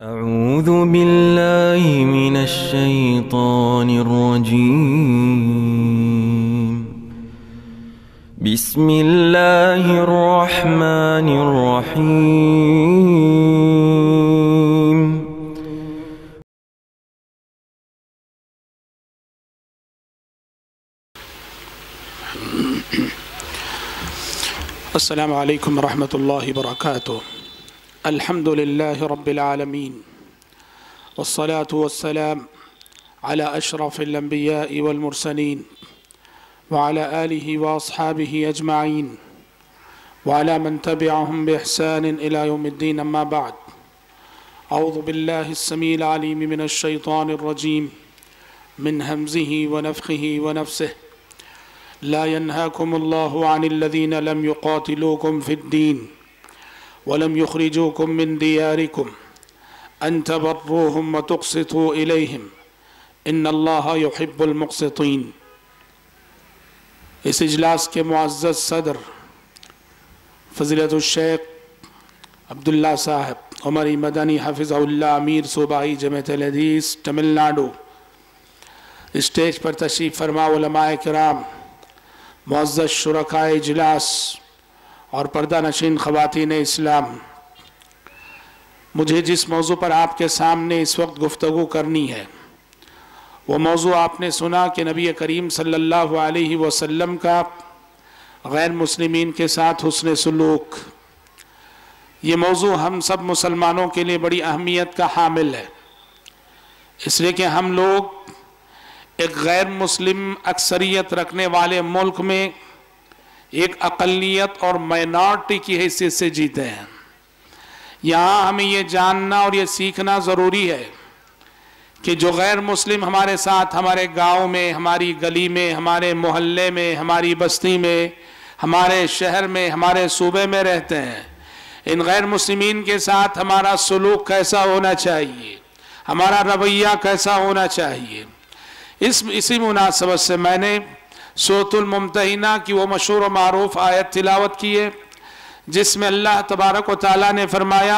أعوذ بالله من الشيطان الرجيم. بسم الله الرحمن الرحيم. السلام عليكم ورحمة الله وبركاته. الحمد لله رب العالمين، والصلاة والسلام على أشرف الأنبياء والمرسلين وعلى آله وأصحابه أجمعين وعلى من تبعهم بإحسان إلى يوم الدين. أما بعد، أعوذ بالله السميع العليم من الشيطان الرجيم من همزه ونفخه ونفسه. لا ينهاكم الله عن الذين لم يقاتلوكم في الدين ولم يخرجوكم من دياركم أن تبروهم وتقسطوا إليهم إن الله يحب المقسطين. اس اجلاس کے معزز صدر فضیلت الشیخ عبداللہ صاحب عمری مدنی حفظہ اللہ، امیر صوبائی جماعت الحدیث تمل ناڈو، اسٹیج پر تشریف فرما علماء کرام، معزز شرکائے اجلاس اور پردہ نشین خواتین اسلام، مجھے جس موضوع پر آپ کے سامنے اس وقت گفتگو کرنی ہے وہ موضوع آپ نے سنا کہ نبی کریم صلی اللہ علیہ وسلم کا غیر مسلمین کے ساتھ حسن سلوک. یہ موضوع ہم سب مسلمانوں کے لیے بڑی اہمیت کا حامل ہے، اس لیے کہ ہم لوگ ایک غیر مسلم اکثریت رکھنے والے ملک میں ایک اقلیت اور مائنورٹی کی حیثیت سے جیتے ہیں. یہاں ہمیں یہ جاننا اور یہ سیکھنا ضروری ہے کہ جو غیر مسلم ہمارے ساتھ ہمارے گاؤں میں، ہماری گلی میں، ہمارے محلے میں، ہماری بستی میں، ہمارے شہر میں، ہمارے صوبے میں رہتے ہیں، ان غیر مسلمین کے ساتھ ہمارا سلوک کیسا ہونا چاہیے، ہمارا رویہ کیسا ہونا چاہیے. اسی مناسبت سے میں نے سورۃ الممتحنہ کی وہ مشہور و معروف آیت تلاوت کی ہے جس میں اللہ تبارک و تعالیٰ نے فرمایا: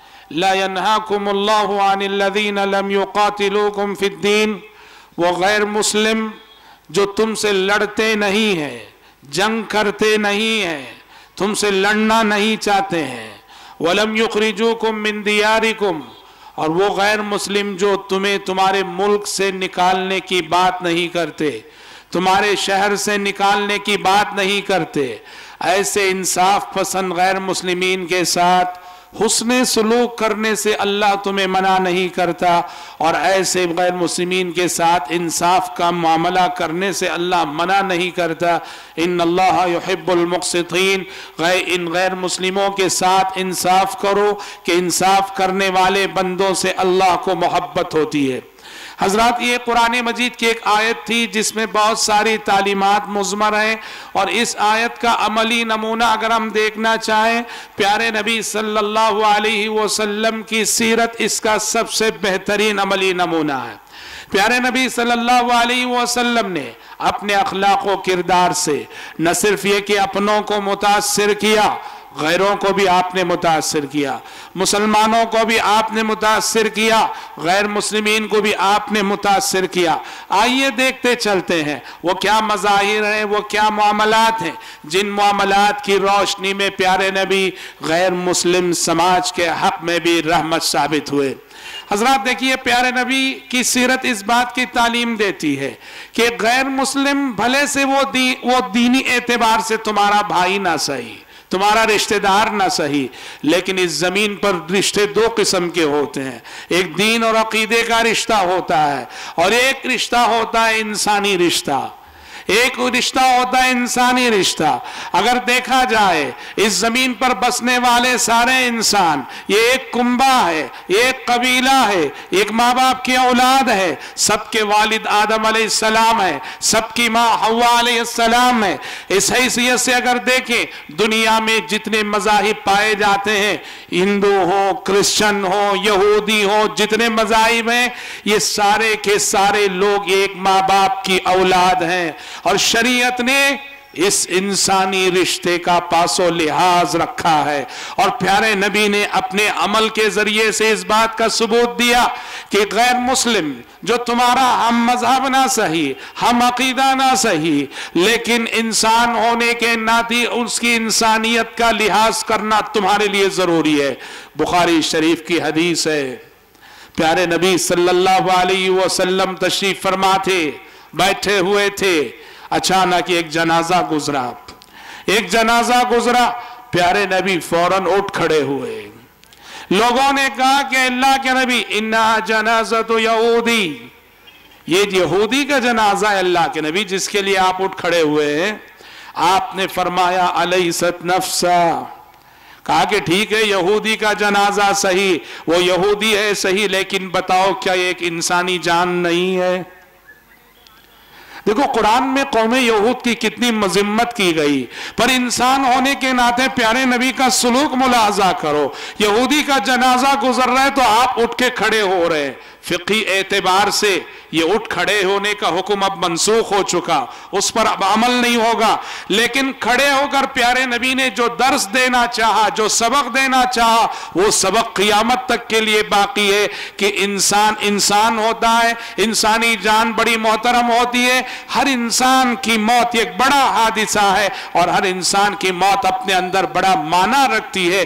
لا ينهاكم الله عن الذين لم يقاتلوكم في الدين. وہ غیر مسلم جو تم سے لڑتے نہیں ہیں، جنگ کرتے نہیں ہیں، تم سے لڑنا نہیں چاہتے ہیں. وَلَمْ يُخْرِجُوكُمْ مِنْ دِيَارِكُمْ. اور وہ غیر مسلم جو تمہیں تمہارے ملک سے نکالنے کی بات نہیں کرتے، تمہارے شہر سے نکالنے کی بات نہیں کرتے. ایسے انصاف پسند غیر مسلمین کے ساتھ حسن سلوک کرنے سے اللہ تمہیں منع نہیں کرتا، اور ایسے غیر مسلمین کے ساتھ انصاف کا معاملہ کرنے سے اللہ منع نہیں کرتا. ان اللہ یحب المقسطین. ان غیر مسلموں کے ساتھ انصاف کرو کہ انصاف کرنے والے بندوں سے اللہ کو محبت ہوتی ہے. حضرات، یہ قرآن مجید کی ایک آیت تھی جس میں بہت ساری تعلیمات مضمر ہیں، اور اس آیت کا عملی نمونہ اگر ہم دیکھنا چاہیں، پیارے نبی صلی اللہ علیہ وسلم کی سیرت اس کا سب سے بہترین عملی نمونہ ہے. پیارے نبی صلی اللہ علیہ وسلم نے اپنے اخلاق و کردار سے نہ صرف یہ کہ اپنوں کو متاثر کیا، غیروں کو بھی آپ نے متاثر کیا، مسلمانوں کو بھی آپ نے متاثر کیا، غیر مسلمین کو بھی آپ نے متاثر کیا. آئیے دیکھتے چلتے ہیں وہ کیا مظاہر ہیں، وہ کیا معاملات ہیں جن معاملات کی روشنی میں پیارے نبی غیر مسلم سماج کے حق میں بھی رحمت ثابت ہوئے. حضرات دیکھیے، پیارے نبی کی سیرت اس بات کی تعلیم دیتی ہے کہ غیر مسلم بھلے سے وہ دینی اعتبار سے تمہارا بھائی نہ صحیح، تمہارا رشتہ دار نہ صحیح، لیکن اس زمین پر رشتے دو قسم کے ہوتے ہیں. ایک دین اور عقیدے کا رشتہ ہوتا ہے، اور ایک رشتہ ہوتا ہے انسانی رشتہ. ایک رشتہ ہوتا ہے انسانی رشتہ. اگر دیکھا جائے اس زمین پر بسنے والے سارے انسان یہ ایک کنبہ ہے، ایک قبیلہ ہے، ایک ماں باپ کی اولاد ہے. سب کے والد آدم علیہ السلام ہے، سب کی ماں حوا علیہ السلام ہے. اس حیثیت سے اگر دیکھیں دنیا میں جتنے مذاہب پائے جاتے ہیں، ہندو ہو، کرسچن ہو، یہودی ہو، جتنے مذاہب ہیں، یہ سارے کے سارے لوگ ایک ماں باپ کی اولاد ہیں. اور شریعت نے इस इंसानी रिश्ते का पासो लिहाज रखा है। और प्यारे नबी ने अपने अमल के जरिए से इस बात का सबूत दिया कि गैर मुस्लिम जो तुम्हारा हम मजहब ना सही, हम अकीदा ना सही, लेकिन इंसान होने के नाते उसकी इंसानियत का लिहाज करना तुम्हारे लिए जरूरी है। बुखारी शरीफ की हदीस है, प्यारे नबी सल्लल्लाहु अलैहि वसल्लम तशरीफ फरमा थे, बैठे हुए थे, अचानक एक जनाजा गुजरा। प्यारे नबी फौरन उठ खड़े हुए। लोगों ने कहा कि अल्लाह के नबी, इन्ना जनाजा तो यहूदी, ये यहूदी का जनाजा है अल्लाह के नबी जिसके लिए आप उठ खड़े हुए हैं। आपने फरमाया अलैसत नफ्सा, कहा कि ठीक है यहूदी का जनाजा सही, वो यहूदी है सही, लेकिन बताओ क्या एक इंसानी जान नहीं है? देखो कुरान में कौमे यहूद की कितनी मजम्मत की गई, पर इंसान होने के नाते प्यारे नबी का सुलूक मुलाजा करो। यहूदी का जनाजा गुजर रहा है तो आप उठ के खड़े हो रहे हैं। फिक़ी एतबार से ये उठ खड़े होने का हुक्म अब मनसूख हो चुका, उस पर अब अमल नहीं होगा। लेकिन खड़े होकर प्यारे नबी ने जो दर्स देना चाहा, जो सबक देना चाहा, वो सबक क़ियामत तक के लिए बाकी है कि इंसान होता है, इंसानी जान बड़ी मोहतरम होती है। हर इंसान की मौत एक बड़ा हादिसा है और हर इंसान की मौत अपने अंदर बड़ा माना रखती है।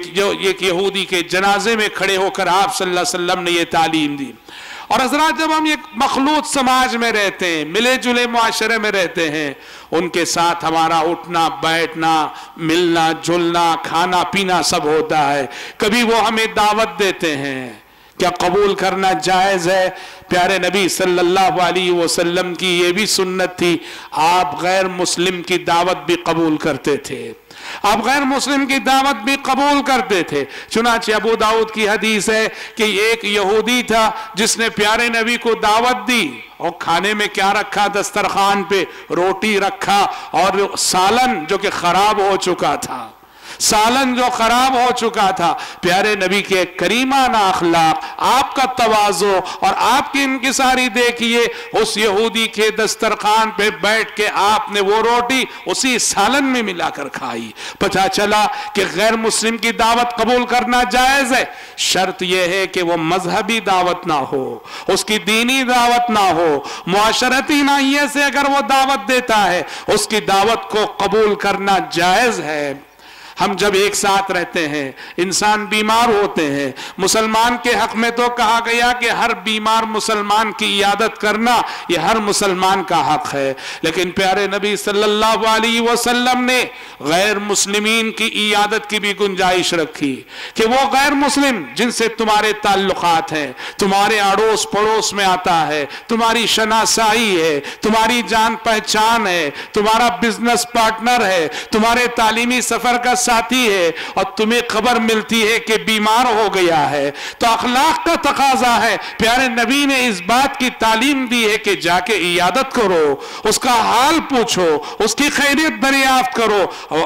एक यहूदी के जनाजे में खड़े होकर आप सल्लल्लाहु अलैहि वसल्लम ने ये तालीम दी। और हज़रात, जब हम एक मखलूत समाज में रहते हैं, मिले जुले मुआशरे में रहते हैं, उनके साथ हमारा उठना बैठना, मिलना जुलना, खाना पीना सब होता है। कभी वो हमें दावत देते हैं, क्या कबूल करना जायज़ है? प्यारे नबी सल्लल्लाहु अलैहि वसल्लम की ये भी सुन्नत थी, आप गैर मुस्लिम की दावत भी कबूल करते थे, आप गैर मुस्लिम की दावत भी कबूल करते थे। चुनांचे अबू दाऊद की हदीस है कि एक यहूदी था जिसने प्यारे नबी को दावत दी और खाने में क्या रखा, दस्तरखान पे रोटी रखा और सालन जो कि खराब हो चुका था, सालन जो खराब हो चुका था। प्यारे नबी के करीमाना अखलाक, आपका तवाज़ो और आपकी इंकिसारी देखिए, उस यहूदी के दस्तरखान पे बैठ के आपने वो रोटी उसी सालन में मिलाकर खाई। पता चला कि गैर मुस्लिम की दावत कबूल करना जायज़ है, शर्त यह है कि वो मजहबी दावत ना हो, उसकी दीनी दावत ना हो, मुआशरती नहिये से अगर वो दावत देता है उसकी दावत को कबूल करना जायज़ है। हम जब एक साथ रहते हैं, इंसान बीमार होते हैं, मुसलमान के हक में तो कहा गया कि हर बीमार मुसलमान की इयादत करना ये हर मुसलमान का हक है। लेकिन प्यारे नबी सल्लल्लाहु अलैहि वसल्लम ने गैर मुस्लिमीन की इयादत की भी गुंजाइश रखी कि वो गैर मुस्लिम जिनसे तुम्हारे ताल्लुकात हैं, तुम्हारे अड़ोस पड़ोस में आता है, तुम्हारी शनासाई है, तुम्हारी जान पहचान है, तुम्हारा बिजनेस पार्टनर है, तुम्हारे तालीमी सफर का साथी है और तुम्हें खबर मिलती है कि बीमार हो गया है, तो अखलाक का तकाजा है। प्यारे नबी ने इस बात की तालीम दी है कि जाके इयादत करो, उसका हाल पूछो, उसकी खैरियत दरियाफ्त करो।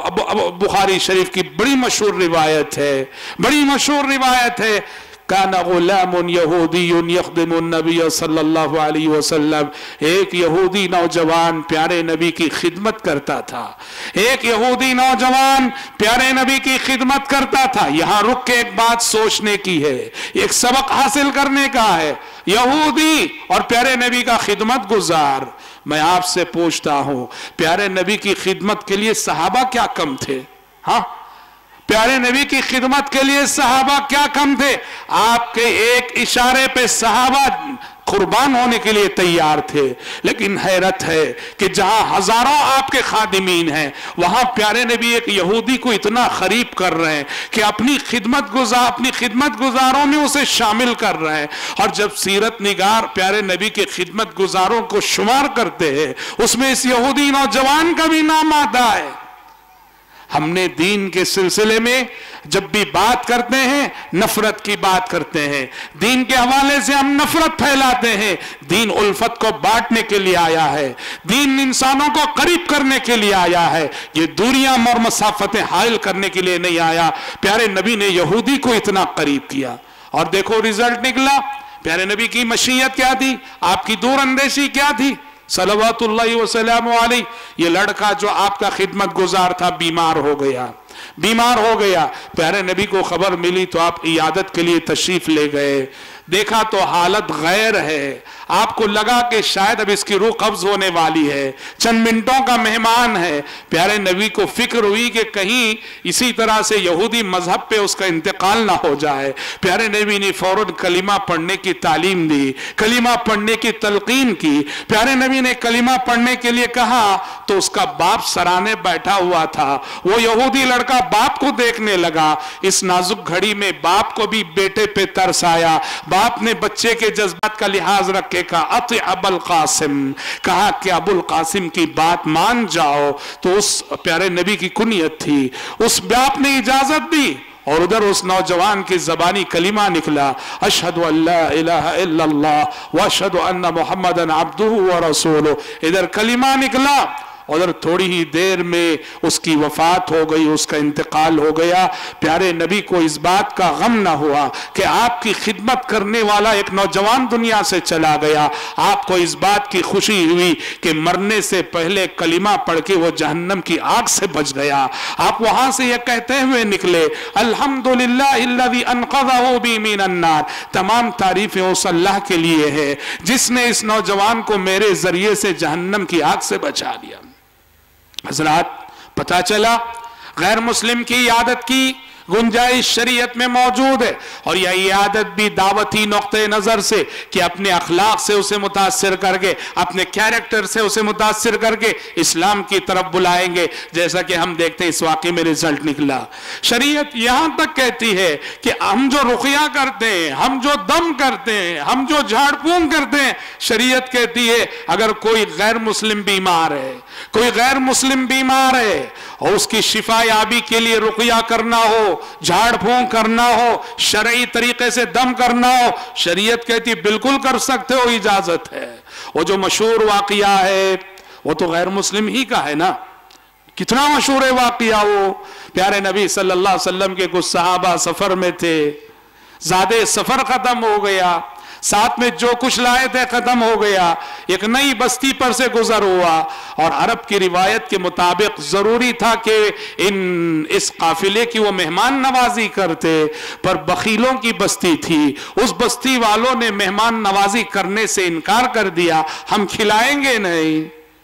बुखारी शरीफ की बड़ी मशहूर रिवायत है, बड़ी मशहूर रिवायत है, काना गुलामुन यहूदियुन यख़दिमुन नबी सल्लल्लाहु अलैहि वसल्लम, एक यहूदी नौजवान प्यारे नबी की खिदमत करता था, एक यहूदी नौजवान प्यारे नबी की खिदमत करता था। यहां रुक के एक बात सोचने की है, एक सबक हासिल करने का है। यहूदी और प्यारे नबी का खिदमत गुजार। मैं आपसे पूछता हूं, प्यारे नबी की खिदमत के लिए सहाबा क्या कम थे? हाँ, प्यारे नबी की खिदमत के लिए सहाबा क्या कम थे? आपके एक इशारे पे सहाबा कुर्बान होने के लिए तैयार थे। लेकिन हैरत है कि जहां हजारों आपके खादिमीन हैं, वहां प्यारे नबी एक यहूदी को इतना करीब कर रहे हैं कि अपनी खिदमत गुजारों में उसे शामिल कर रहे हैं। और जब सीरत निगार प्यारे नबी के खिदमत गुजारों को शुमार करते हैं, उसमें इस यहूदी नौजवान का भी नाम आता है। हमने दीन के सिलसिले में जब भी बात करते हैं, नफरत की बात करते हैं, दीन के हवाले से हम नफरत फैलाते हैं। दीन उल्फत को बांटने के लिए आया है, दीन इंसानों को करीब करने के लिए आया है, ये दूरियां और मसाफतें हायल करने के लिए नहीं आया। प्यारे नबी ने यहूदी को इतना करीब किया और देखो रिजल्ट निकला। प्यारे नबी की मशीयत क्या थी, आपकी दूर अंदेशी क्या थी? सल्लल्लाहु वसल्लम अलैहि। ये लड़का जो आपका खिदमत गुजार था बीमार हो गया, बीमार हो गया। प्यारे नबी को खबर मिली तो आप इयादत के लिए तशरीफ ले गए। देखा तो हालत गैर है, आपको लगा कि शायद अब इसकी रूह कब्ज होने वाली है, चंद मिनटों का मेहमान है। प्यारे नबी को फिक्र हुई कि कहीं इसी तरह से यहूदी मजहब पे उसका इंतकाल ना हो जाए। प्यारे नबी ने फौरन कलिमा पढ़ने की तालीम दी, कलिमा पढ़ने की तलकीन की। प्यारे नबी ने कलिमा पढ़ने के लिए कहा तो उसका बाप सराहने बैठा हुआ था। वो यहूदी लड़का बाप को देखने लगा। इस नाजुक घड़ी में बाप को भी बेटे पे तरस आया। बाप ने बच्चे के जज्बात का लिहाज रख के कहा अति अबुल कासिम, कहा कि अबुल कासिम की बात मान जाओ। तो उस प्यारे नबी की कुनियत थी, उस बाप ने इजाजत दी और उधर उस नौजवान की जबानी कलिमा निकला, अशहदु अल्ला इलाहा इल्लल्लाह व अशहदु अन्ना मुहम्मदन अब्दुहु व रसूलुहु। इधर कलिमा निकला, उधर थोड़ी ही देर में उसकी वफात हो गई, उसका इंतकाल हो गया। प्यारे नबी को इस बात का गम ना हुआ कि आपकी खिदमत करने वाला एक नौजवान दुनिया से चला गया। आपको इस बात की खुशी हुई कि मरने से पहले कलिमा पढ़ के वो जहन्नम की आग से बच गया। आप वहां से ये कहते हुए निकले, अल्हम्दुलिल्लाहिल्लज़ी अनक़ज़हु बी मिनन नार। तमाम तारीफें उस अल्लाह के लिए है जिसने इस नौजवान को मेरे जरिए से जहन्नम की आग से बचा दिया। हज़रात, पता चला गैर मुस्लिम की आदत की गुंजाइश शरीयत में मौजूद है। और यह आदत भी दावती नुक्ते नजर से कि अपने अखलाक से उसे मुतासिर करके, अपने कैरेक्टर से उसे मुतासिर करके इस्लाम की तरफ बुलाएंगे। जैसा कि हम देखते हैं इस वाकई में रिजल्ट निकला। शरीयत यहां तक कहती है कि हम जो रुक़या करते हैं, हम जो दम करते हैं, हम जो झाड़ फूंक करते हैं, शरीयत कहती है अगर कोई गैर मुस्लिम बीमार है, कोई गैर मुस्लिम बीमार है और उसकी शिफा याबी के लिए रुक़या करना हो, झाड़ फूंक करना हो, शरई तरीके से दम करना हो, शरीयत कहती बिल्कुल कर सकते हो, इजाजत है। वो जो मशहूर वाकया है वो तो गैर मुस्लिम ही का है ना। कितना मशहूर है वाकया वो। प्यारे नबी सल्लल्लाहु अलैहि वसल्लम के कुछ सहाबा सफर में थे, ज़्यादा सफर खत्म हो गया, साथ में जो कुछ लाए थे खत्म हो गया। एक नई बस्ती पर से गुजर हुआ और अरब की रिवायत के मुताबिक जरूरी था कि इस काफिले की वो मेहमान नवाजी करते, पर बखीलों की बस्ती थी। उस बस्ती वालों ने मेहमान नवाजी करने से इनकार कर दिया, हम खिलाएंगे नहीं।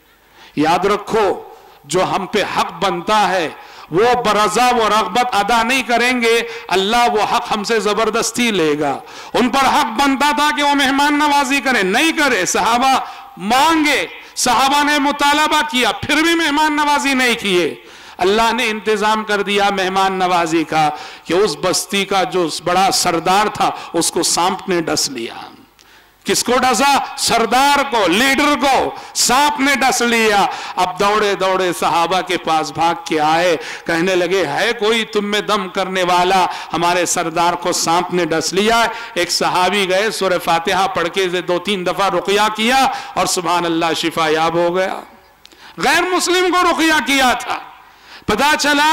याद रखो, जो हम पे हक बनता है वो बरजा वो रग़बत अदा नहीं करेंगे, अल्लाह वो हक हमसे जबरदस्ती लेगा। उन पर हक बनता था कि वो मेहमान नवाजी करें, नहीं करे। सहाबा मांगे, सहाबा ने मुतालबा किया, फिर भी मेहमान नवाजी नहीं किए। अल्लाह ने इंतजाम कर दिया मेहमान नवाजी का कि उस बस्ती का जो बड़ा सरदार था उसको सांप ने डस लिया। किसको डसा? सरदार को, लीडर को सांप ने डस लिया। अब दौड़े दौड़े सहाबा के पास भाग के आए, कहने लगे है कोई तुम में दम करने वाला? हमारे सरदार को सांप ने डस लिया। एक सहाबी गए, सूरह फातिहा पढ़ के 2-3 दफा रुक़या किया और सुभान अल्लाह शिफा याब हो गया। गैर मुस्लिम को रुक़या किया था। पता चला,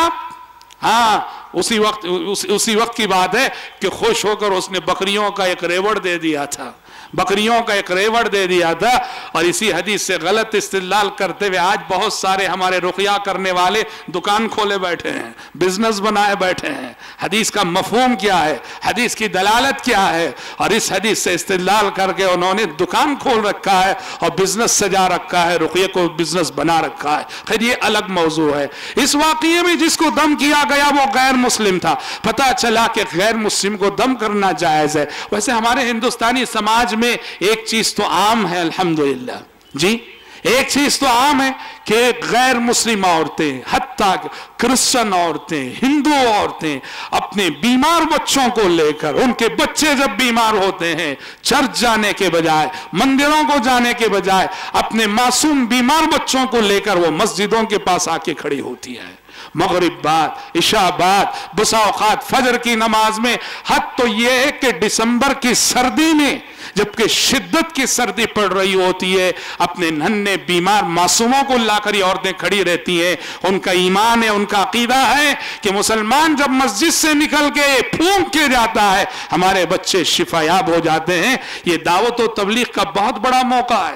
हाँ, उसी वक्त की बात है कि खुश होकर उसने बकरियों का एक रेवड़ दे दिया था, बकरियों का एक रेवड़ दे दिया था। और इसी हदीस से गलत इस्तेदलाल करते हुए आज बहुत सारे हमारे रुक़या करने वाले दुकान खोले बैठे हैं, बिजनेस बनाए बैठे हैं। हदीस का मफहूम क्या है, हदीस की दलालत क्या है, और इस हदीस से इस्तेदलाल करके उन्होंने दुकान खोल रखा है और बिजनेस सजा रखा है, रुक़ये को बिजनेस बना रखा है। खैर ये अलग मौजू है। इस वाक़ये में जिसको दम किया गया वो गैर मुस्लिम था। पता चला कि गैर मुस्लिम को दम करना जायज़ है। वैसे हमारे हिंदुस्तानी समाज में एक चीज तो आम है, अल्हम्दुलिल्लाह जी, एक चीज तो आम है कि गैर मुस्लिम औरतें, हत्ता क्रिश्चियन औरतें, हिंदू औरतें अपने बीमार बच्चों को लेकर, उनके बच्चे जब बीमार होते हैं, चर्च जाने के बजाय, मंदिरों को जाने के बजाय अपने मासूम बीमार बच्चों को लेकर वो मस्जिदों के पास आके खड़ी होती है। मगरिब बाद, इशा बाद, बसा औकात फजर की नमाज में। हद तो यह है कि दिसंबर की सर्दी में जबकि शिद्दत की सर्दी पड़ रही होती है, अपने नन्हे बीमार मासूमों को लाकर ये औरतें खड़ी रहती हैं। उनका ईमान है, उनका अकीदा है कि मुसलमान जब मस्जिद से निकल के फूंक के जाता है हमारे बच्चे शिफायाब हो जाते हैं। ये दावत और तबलीग का बहुत बड़ा मौका है।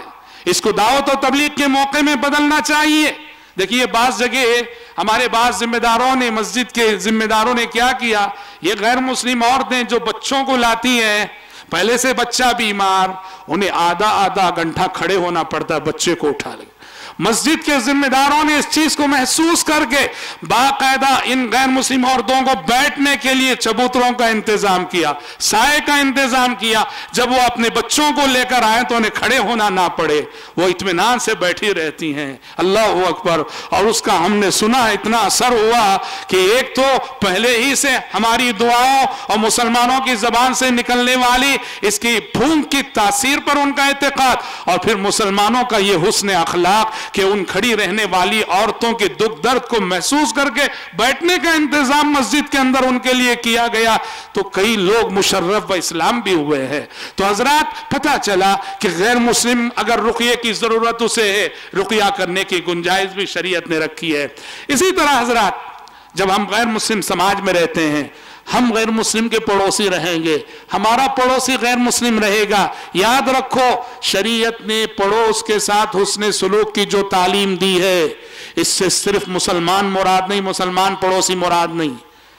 इसको दावत और तबलीग के मौके में बदलना चाहिए। देखिए बाज़ जगह हमारे बाज़ जिम्मेदारों ने, मस्जिद के जिम्मेदारों ने क्या किया, ये गैर मुस्लिम औरतें जो बच्चों को लाती हैं, पहले से बच्चा बीमार, उन्हें आधा आधा घंटा खड़े होना पड़ता है बच्चे को उठा ले। मस्जिद के जिम्मेदारों ने इस चीज को महसूस करके बाकायदा इन गैर मुस्लिम औरतों को बैठने के लिए चबूतरों का इंतजाम किया, साए का इंतजाम किया। जब वो अपने बच्चों को लेकर आए तो उन्हें खड़े होना ना पड़े, वो इत्मीनान से बैठी रहती हैं। अल्लाह अकबर। और उसका हमने सुना इतना असर हुआ कि एक तो पहले ही से हमारी दुआओं और मुसलमानों की जबान से निकलने वाली इसकी फूंक की तासीर पर उनका इत्तेकाद, और फिर मुसलमानों का ये हुस्न अखलाक कि उन खड़ी रहने वाली औरतों के दुख दर्द को महसूस करके बैठने का इंतजाम मस्जिद के अंदर उनके लिए किया गया, तो कई लोग मुशर्रफ व इस्लाम भी हुए हैं। तो हजरात पता चला कि गैर मुस्लिम अगर रुक़ये की जरूरत उसे है, रुक़या करने की गुंजाइश भी शरीयत ने रखी है। इसी तरह हजरात जब हम गैर मुस्लिम समाज में रहते हैं, हम गैर मुस्लिम के पड़ोसी रहेंगे, हमारा पड़ोसी गैर मुस्लिम रहेगा, याद रखो शरीयत ने पड़ोस के साथ हुस्ने सुलूक की जो तालीम दी है, इससे सिर्फ मुसलमान मुराद नहीं, मुसलमान पड़ोसी मुराद नहीं,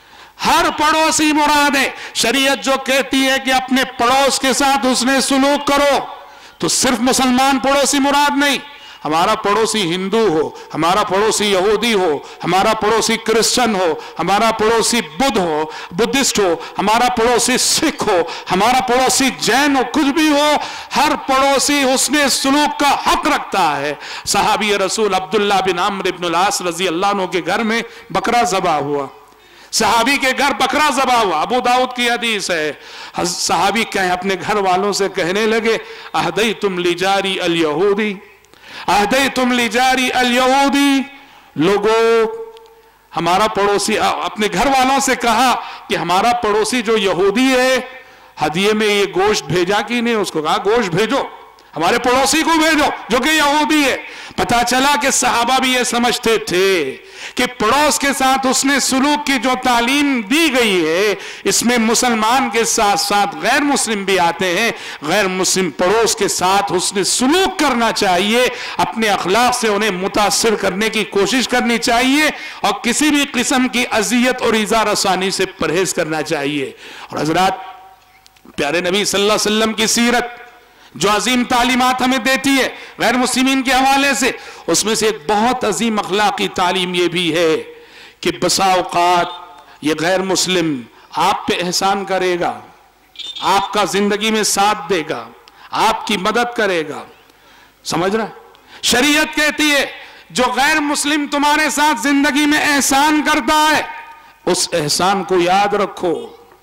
हर पड़ोसी मुराद है। शरीयत जो कहती है कि अपने पड़ोस के साथ हुस्ने सुलूक करो, तो सिर्फ मुसलमान पड़ोसी मुराद नहीं, हमारा पड़ोसी हिंदू हो, हमारा पड़ोसी यहूदी हो, हमारा पड़ोसी क्रिश्चियन हो, हमारा पड़ोसी बुद्ध हो, बुद्धिस्ट हो, हमारा पड़ोसी सिख हो, हमारा पड़ोसी जैन हो, कुछ भी हो, हर पड़ोसी उसने सुलूक का हक रखता है। सहाबी रसूल अब्दुल्ला बिन अम्र इब्न आस रजी अल्लाह अन्हु के घर में बकरा ज़बा हुआ, सहाबी के घर बकरा ज़बा हुआ, अबू दाऊद की हदीस है। सहाबी कहे अपने घर वालों से कहने लगे, अहदई तुम लिजारी अल यहूदी, अहदई तुम लिजारी अल यहूदी, लोगों हमारा पड़ोसी, अपने घर वालों से कहा कि हमारा पड़ोसी जो यहूदी है हदिये में ये गोश्त भेजा कि नहीं, उसको कहा गोश्त भेजो, हमारे पड़ोसी को भेजो जो कि यहूदी है। पता चला कि सहाबा भी ये समझते थे कि पड़ोस के साथ उसने सुलूक की जो तालीम दी गई है, इसमें मुसलमान के साथ साथ गैर मुस्लिम भी आते हैं। गैर मुस्लिम पड़ोस के साथ उसने सुलूक करना चाहिए, अपने अखलाक से उन्हें मुतासिर करने की कोशिश करनी चाहिए, और किसी भी किस्म की अजियत और इज़ा रसानी से परहेज करना चाहिए। और हजरात प्यारे नबी सल्लल्लाहु अलैहि वसल्लम की सीरत जो अजीम तालीमात हमें देती है गैर मुस्लिमीन के हवाले से, उसमें से एक बहुत अजीम अखलाकी तालीम ये भी है कि बसा औकात ये गैर मुस्लिम आप पे एहसान करेगा, आपका जिंदगी में साथ देगा, आपकी मदद करेगा, समझ रहा? शरीयत कहती है जो गैर मुस्लिम तुम्हारे साथ जिंदगी में एहसान करता है, उस एहसान को याद रखो,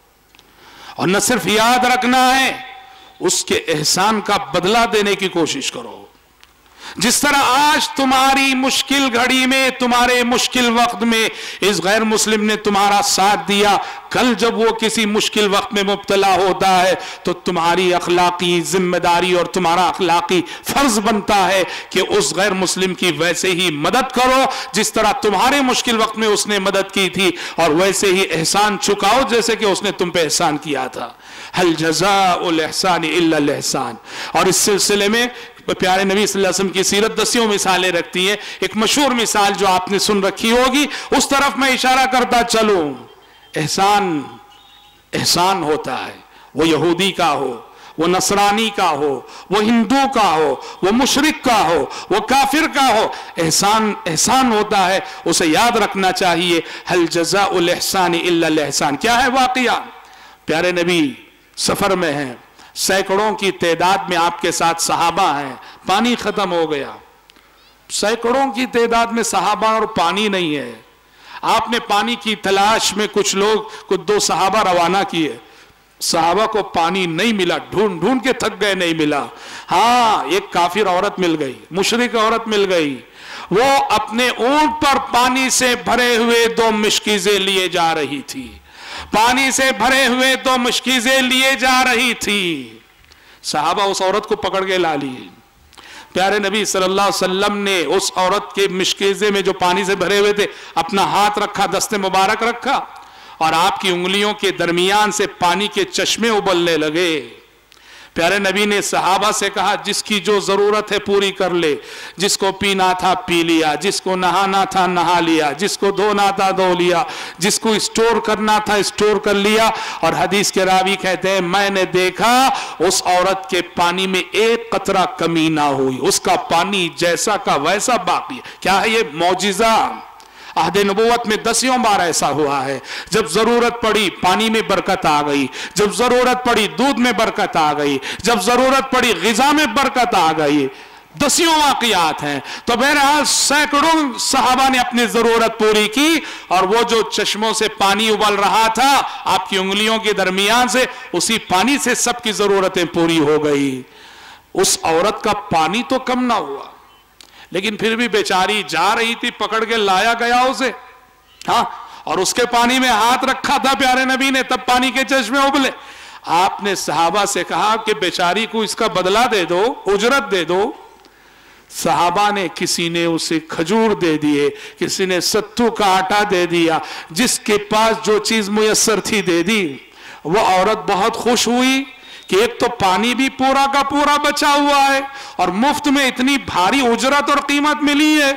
और न सिर्फ याद रखना है, उसके एहसान का बदला देने की कोशिश करो। जिस तरह आज तुम्हारी मुश्किल घड़ी में, तुम्हारे मुश्किल वक्त में इस गैर मुस्लिम ने तुम्हारा साथ दिया, कल जब वो किसी मुश्किल वक्त में मुब्तला होता है तो तुम्हारी अखलाकी जिम्मेदारी और तुम्हारा अखलाकी फर्ज बनता है कि उस गैर मुस्लिम की वैसे ही मदद करो जिस तरह तुम्हारे मुश्किल वक्त में उसने मदद की थी, और वैसे ही एहसान चुकाओ जैसे कि उसने तुम पे एहसान किया था। हल जज़ाउल एहसान इल्ला अल एहसान। और इस सिलसिले में प्यारे नबी सल्लल्लाहु अलैहि वसल्लम की सीरत दसियों मिसालें रखती है। एक मशहूर मिसाल जो आपने सुन रखी होगी, उस तरफ मैं इशारा करता चलूं। एहसान एहसान होता है, वो यहूदी का हो, वो नसरानी का हो, वो हिंदू का हो, वो मुशरिक का हो, वो काफिर का हो, एहसान एहसान होता है, उसे याद रखना चाहिए। हल जज़ाउल एहसान इल्ला अल एहसान। क्या है वाक़िया? प्यारे नबी सफर में हैं, सैकड़ों की तादाद में आपके साथ सहाबा हैं, पानी खत्म हो गया, सैकड़ों की तादाद में सहाबा और पानी नहीं है। आपने पानी की तलाश में कुछ दो सहाबा रवाना किए, सहाबा को पानी नहीं मिला, ढूंढ ढूंढ के थक गए, नहीं मिला। हाँ, एक काफिर औरत मिल गई, मुशरिक औरत मिल गई, वो अपने ऊंट पर पानी से भरे हुए 2 मिश्कीज़ें लिए जा रही थी, पानी से भरे हुए 2 मिश्कीज़ें लिए जा रही थी। सहाबा उस औरत को पकड़ के ला लिए। प्यारे नबी सल्लल्लाहु अलैहि वसल्लम ने उस औरत के मिश्कीज़े में जो पानी से भरे हुए थे अपना हाथ रखा, दस्ते मुबारक रखा, और आपकी उंगलियों के दरमियान से पानी के चश्मे उबलने लगे। प्यारे नबी ने सहाबा से कहा, जिसकी जो जरूरत है पूरी कर ले, जिसको पीना था पी लिया, जिसको नहाना था नहा लिया, जिसको धोना था धो लिया, जिसको स्टोर करना था स्टोर कर लिया। और हदीस के रावी कहते हैं, मैंने देखा उस औरत के पानी में एक कतरा कमी ना हुई, उसका पानी जैसा का वैसा बाकी। क्या है ये मौजिजा? अहदे नबुवत में 10 बार ऐसा हुआ है, जब जरूरत पड़ी पानी में बरकत आ गई, जब जरूरत पड़ी दूध में बरकत आ गई, जब जरूरत पड़ी ग़िज़ा में बरकत आ गई। 10 वाक़ियात हैं। तो बहरहाल सैकड़ों सहाबा ने अपनी जरूरत पूरी की, और वो जो चश्मों से पानी उबल रहा था आपकी उंगलियों के दरमियान से, उसी पानी से सबकी जरूरतें पूरी हो गई। उस औरत का पानी तो कम ना हुआ, लेकिन फिर भी बेचारी जा रही थी, पकड़ के लाया गया उसे, हाँ, और उसके पानी में हाथ रखा था प्यारे नबी ने, तब पानी के चश्मे उबले। आपने सहाबा से कहा कि बेचारी को इसका बदला दे दो, उजरत दे दो। सहाबा ने, किसी ने उसे खजूर दे दिए, किसी ने सत्तू का आटा दे दिया, जिसके पास जो चीज मुयस्सर थी दे दी। वो औरत बहुत खुश हुई कि एक तो पानी भी पूरा का पूरा बचा हुआ है, और मुफ्त में इतनी भारी उजरत और कीमत मिली है।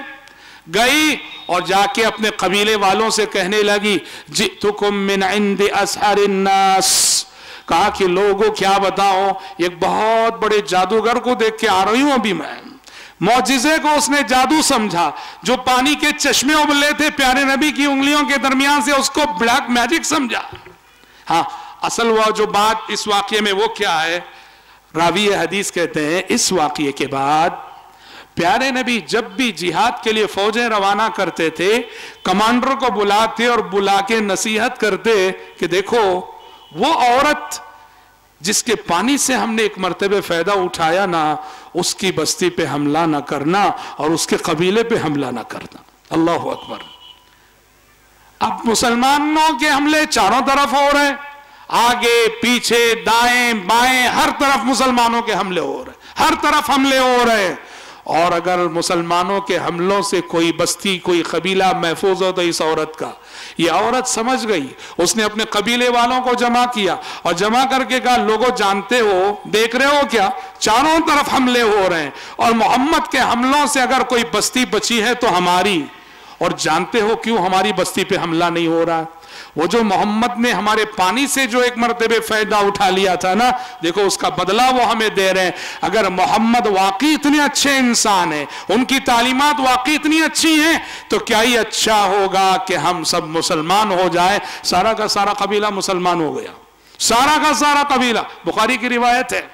गई और जाके अपने कबीले वालों से कहने लगी, जितुकुम मिन इंदि असहरिन नास, कहा कि लोगों क्या बताओ, एक बहुत बड़े जादूगर को देख के आ रही हूं अभी मैं। मौजिजे को उसने जादू समझा, जो पानी के चश्मे उबले थे प्यारे नबी की उंगलियों के दरमियान से, उसको ब्लैक मैजिक समझा। हाँ, असल वह जो बात इस वाक़ये में वो क्या है, रावी हदीस कहते हैं, इस वाक़ये के बाद प्यारे नबी जब भी जिहाद के लिए फौजें रवाना करते थे, कमांडर को बुलाते और बुला के नसीहत करते कि देखो वो औरत जिसके पानी से हमने एक मर्तबे फायदा उठाया ना, उसकी बस्ती पे हमला ना करना और उसके कबीले पे हमला ना करना। अल्लाह अकबर। अब मुसलमानों के हमले चारों तरफ हो रहे, आगे पीछे दाएं बाएं हर तरफ मुसलमानों के हमले हो रहे, हर तरफ हमले हो रहे। और अगर मुसलमानों के हमलों से कोई बस्ती कोई कबीला महफूज हो तो इस औरत का, ये औरत समझ गई, उसने अपने कबीले वालों को जमा किया और जमा करके कहा, लोगों जानते हो, देख रहे हो क्या, चारों तरफ हमले हो रहे हैं, और मोहम्मद के हमलों से अगर कोई बस्ती बची है तो हमारी, और जानते हो क्यों हमारी बस्ती पे हमला नहीं हो रहा? वो जो मोहम्मद ने हमारे पानी से जो एक मर्तबे फायदा उठा लिया था ना, देखो उसका बदला वो हमें दे रहे हैं। अगर मोहम्मद वाकई इतने अच्छे इंसान हैं, उनकी तालीमात वाकई इतनी अच्छी हैं, तो क्या ही अच्छा होगा कि हम सब मुसलमान हो जाए। सारा का सारा कबीला मुसलमान हो गया, सारा का सारा कबीला। बुखारी की रिवायत है,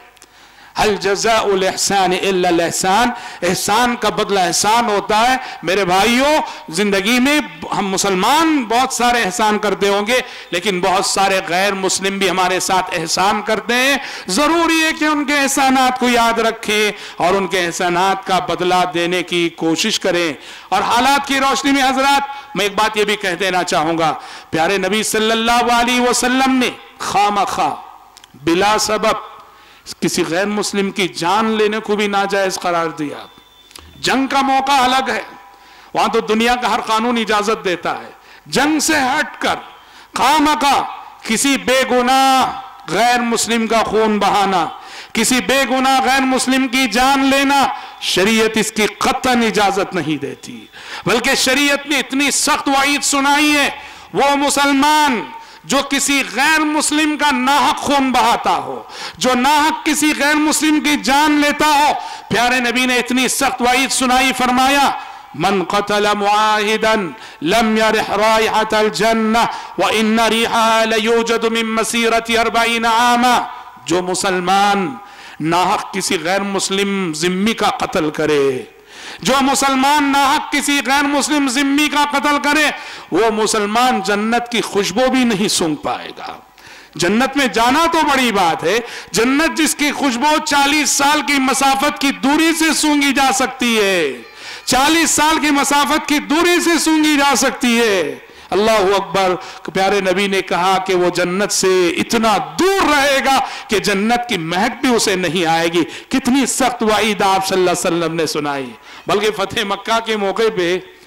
हल जज़ाउल इहसान इल्ला अल इहसान, एहसान का बदला एहसान होता है। मेरे भाइयों, जिंदगी में हम मुसलमान बहुत सारे एहसान करते होंगे, लेकिन बहुत सारे गैर मुस्लिम भी हमारे साथ एहसान करते हैं। जरूरी है कि उनके एहसानात को याद रखें और उनके एहसानात का बदला देने की कोशिश करें। और हालात की रोशनी में हजरात, मैं एक बात ये भी कह देना चाहूंगा, प्यारे नबी सल्लल्लाहु अलैहि वसल्लम ने खामखा बिला सबब किसी गैर मुस्लिम की जान लेने को भी नाजायज करार दिया। जंग का मौका अलग है, वहां तो दुनिया का हर कानून इजाजत देता है। जंग से हटकर खामखा किसी बेगुनाह गैर मुस्लिम का खून बहाना, किसी बेगुनाह गैर मुस्लिम की जान लेना, शरीयत इसकी कतई इजाजत नहीं देती। बल्कि शरीयत ने इतनी सख्त वाइद सुनाई है, वो मुसलमान जो किसी गैर मुस्लिम का नाहक खून बहाता हो, जो नाहक किसी गैर मुस्लिम की जान लेता हो, प्यारे नबी ने इतनी सख्त वाइद सुनाई, फरमाया, मन क़तल मुआहिदन लम यरिह राइहतल जन्नह व इन्न रिहा लयूजदु मिन मसीरति 40 आमा। जो मुसलमान नाहक किसी गैर मुस्लिम जिम्मी का कत्ल करे, जो मुसलमान नाहक किसी गैर मुस्लिम जिम्मी का कत्ल करे, वो मुसलमान जन्नत की खुशबू भी नहीं सूंघ पाएगा। जन्नत में जाना तो बड़ी बात है, जन्नत जिसकी खुशबू 40 साल की मसाफत की दूरी से सूंघी जा सकती है, 40 साल की मसाफत की दूरी से सूंघी जा सकती है। अल्लाह अकबर। प्यारे नबी ने कहा कि वो जन्नत से इतना दूर रहेगा कि जन्नत की महक भी उसे नहीं आएगी। कितनी सख्त वाइद आप सल्लल्लाहु अलैहि वसल्लम ने सुनाई। बल्कि फतेह मक्का के मौके पे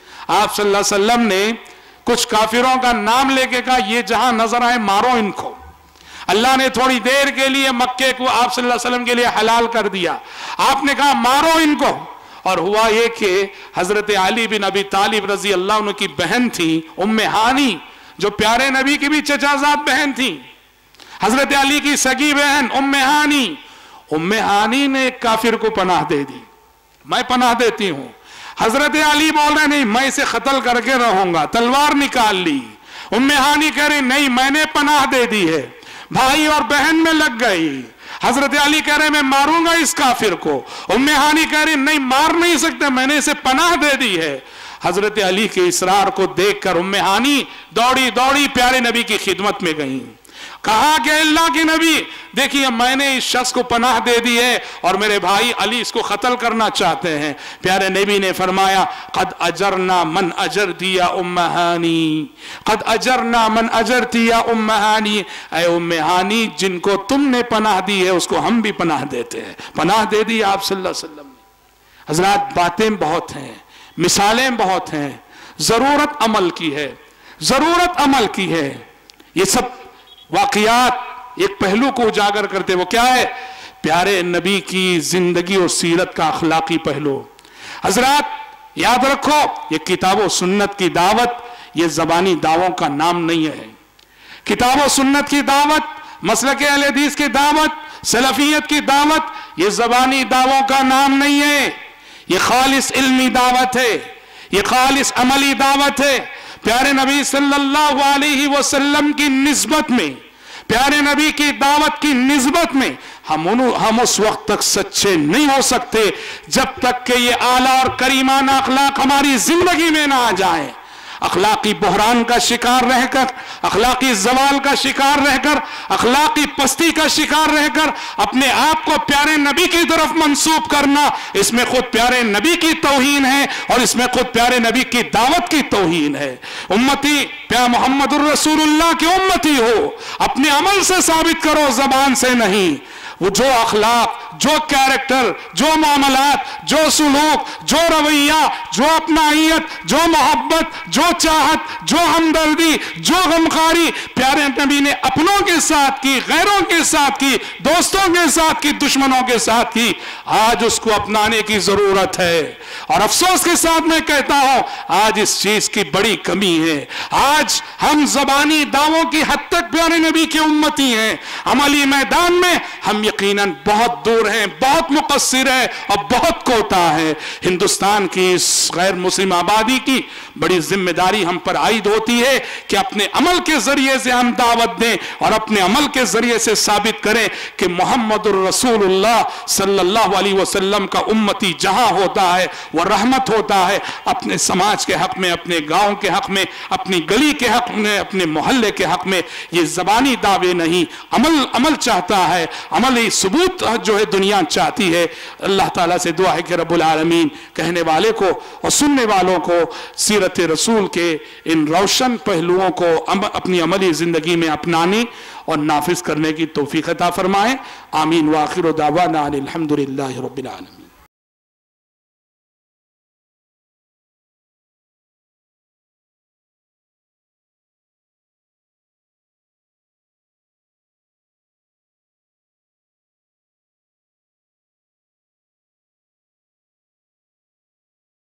आप सल्लल्लाहु अलैहि वसल्लम ने कुछ काफिरों का नाम लेके कहा, ये जहां नजर आए मारो इनको। अल्लाह ने थोड़ी देर के लिए मक्के को आप सल्लल्लाहु अलैहि वसल्लम के लिए हलाल कर दिया। आपने कहा मारो इनको। और हुआ ये कि हजरत अली बिन अबी तालिब रजी अल्लाह अन्हु की बहन थी उम्मे हानी, जो प्यारे नबी की भी चचाजाद बहन थी, हजरत अली की सगी बहन उम्मे हानी। उम्मे हानी ने एक काफिर को पनाह दे दी, मैं पनाह देती हूं। हजरत अली बोल रहे नहीं मैं इसे कत्ल करके रहूंगा, तलवार निकाल ली। उम्मे हानी कह रही नहीं मैंने पनाह दे दी है। भाई और बहन में लग गई। हजरत अली कह रहे मैं मारूंगा इस काफिर को, उम्मे हानी कह रही नहीं मार नहीं सकते, मैंने इसे पनाह दे दी है। हजरत अली के इसरार को देखकर उम्मे हानी दौड़ी दौड़ी प्यारे नबी की खिदमत में गई। कहा कि अल्लाह के नबी देखिए मैंने इस शख्स को पनाह दे दी है और मेरे भाई अली इसको कत्ल करना चाहते हैं। प्यारे नबी ने फरमाया कद अजरना मन अजर दिया उम्मे हानी, कद अजरना मन अजर दिया उम्मे हानी। ऐ उम्मे हानी जिनको तुमने पनाह दी है उसको हम भी पनाह देते हैं। पनाह दे दी आप सल्लल्लाहु अलैहि वसल्लम ने। हजरात बातें बहुत हैं, मिसालें बहुत हैं, जरूरत अमल की है, जरूरत अमल की है। ये सब वाकयात एक पहलू को उजागर करते, वो क्या है? प्यारे नबी की जिंदगी और सीरत का अखलाकी पहलू। हजरात याद रखो ये किताब और सुन्नत की दावत ये जबानी दावों का नाम नहीं है। किताब और सुन्नत की दावत, मसलक अहले हदीस की दावत, सलफियत की दावत ये जबानी दावों का नाम नहीं है। ये खालिस इल्मी दावत है, ये खालिस अमली दावत है। प्यारे नबी सल्लल्लाहु अलैहि वसल्लम की निस्बत में, प्यारे नबी की दावत की निस्बत में हम उस वक्त तक सच्चे नहीं हो सकते जब तक कि ये आला और करीमाना अखलाक हमारी जिंदगी में ना आ जाए। अखलाकी बहरान का शिकार रहकर, अखलाकी जवाल का शिकार रहकर, अखलाकी पस्ती का शिकार रहकर अपने आप को प्यारे नबी की तरफ मंसूब करना, इसमें खुद प्यारे नबी की तौहीन है और इसमें खुद प्यारे नबी की दावत की तौहीन है। उम्मती प्यारे मोहम्मदुर रसूलुल्लाह की उम्मती हो, अपने अमल से साबित करो, जबान से नहीं। वो जो अखलाक, जो कैरेक्टर, जो मामलात, जो सुलूक, जो रवैया, जो अपनाइयत, जो मोहब्बत, जो चाहत, जो हमदर्दी, जो गमखारी प्यारे नबी ने अपनों के साथ की, गैरों के साथ की, दोस्तों के साथ की, दुश्मनों के साथ की, आज उसको अपनाने की जरूरत है। और अफसोस के साथ मैं कहता हूं आज इस चीज की बड़ी कमी है। आज हम जबानी दावों की हद तक प्यारे नबी के उम्मती हैं, अमली मैदान में हम यकीनन बहुत दूर हैं, बहुत मुकस्सिर है और बहुत कोताह है। हिंदुस्तान की इस गैर मुस्लिम आबादी की बड़ी जिम्मेदारी हम पर आयद होती है कि अपने अमल के जरिए से हम दावत दें और अपने अमल के जरिए से साबित करें कि मोहम्मदुर रसूलुल्लाह सल्लल्लाहु अलैहि वसल्लम का उम्मती जहां होता है वह रहमत होता है। अपने समाज के हक में, अपने गांव के हक में, अपनी गली के हक में, अपने मोहल्ले के हक में ये जबानी दावे नहीं, अमल चाहता है, अमली सबूत जो है दुनिया चाहती है। अल्लाह ताला से दुआ है कि रब्बुल आलमीन कहने वाले को और सुनने वालों को सीरत रसूल के इन रोशन पहलुओं को अपनी अमली जिंदगी में अपनाने और नाफिज करने की तौफीक अता फरमाए। आमीन। व आखिर दावाना अनिल हम्दुलिल्लाहि रब्बिल आलमीन।